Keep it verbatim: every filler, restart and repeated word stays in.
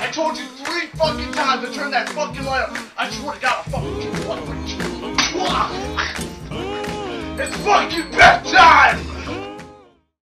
I told you three fucking times to turn that fucking light up. I swear to God, I'll fucking kill you. It's fucking bedtime!